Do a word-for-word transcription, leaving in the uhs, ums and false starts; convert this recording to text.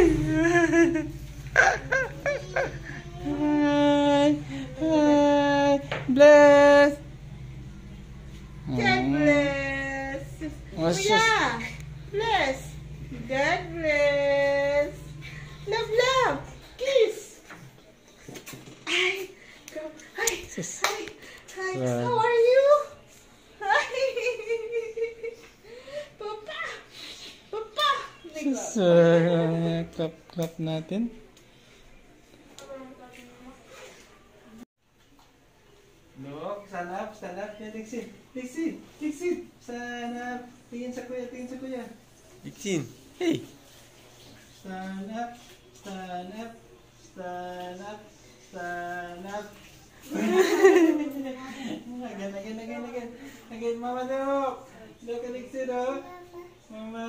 Hi. Hi. Bless. God bless. What's Kuya. Bless. God bless. Love, love. Kiss. Hi. Go. Hi. Hi. Hi. How are you? Hi. Papa. Papa. So, clap, clap natin. Look, stand up, stand up. Yan, Dixie. Dixie, Dixie. Stand up. Tingin sa kuya, tingin sa kuya. Dixie, hey. Stand up, stand up, stand up, stand up. Again, again, again, again. Again, Mama, look. Look at Dixie, look. Mama,